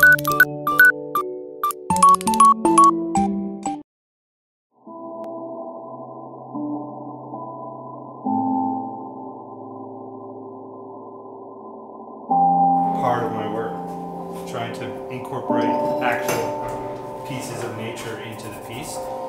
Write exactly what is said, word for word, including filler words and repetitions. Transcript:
Part of my work, trying to incorporate actual pieces of nature into the piece.